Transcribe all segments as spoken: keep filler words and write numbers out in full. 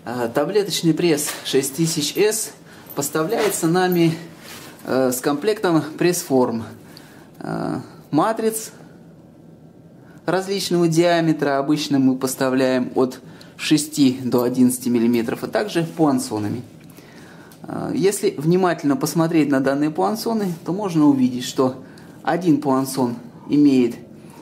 Таблеточный пресс шесть тысяч эс поставляется нами с комплектом пресс-форм, матриц различного диаметра. Обычно мы поставляем от шести до одиннадцати миллиметров, а также пуансонами. Если внимательно посмотреть на данные пуансоны, то можно увидеть, что один пуансон имеет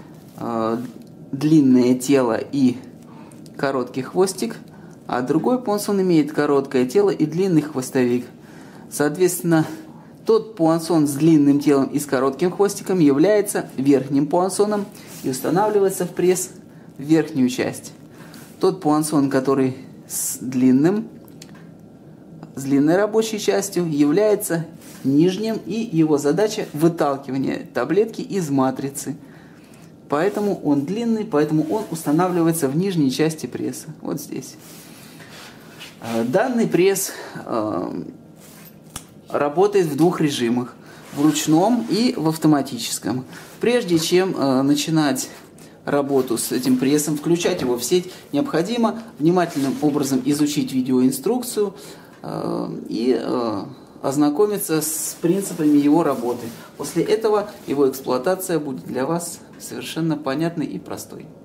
длинное тело и короткий хвостик, а другой пуансон имеет короткое тело и длинный хвостовик. Соответственно, тот пуансон с длинным телом и с коротким хвостиком является верхним пуансоном и устанавливается в пресс в верхнюю часть. Тот пуансон, который с длинным, с длинной рабочей частью, является нижним, и его задача выталкивание таблетки из матрицы. Поэтому он длинный, поэтому он устанавливается в нижней части пресса, вот здесь. Данный пресс э, работает в двух режимах: в ручном и в автоматическом. Прежде чем э, начинать работу с этим прессом, включать его в сеть, необходимо внимательным образом изучить видеоинструкцию э, и э, ознакомиться с принципами его работы. После этого его эксплуатация будет для вас совершенно понятной и простой.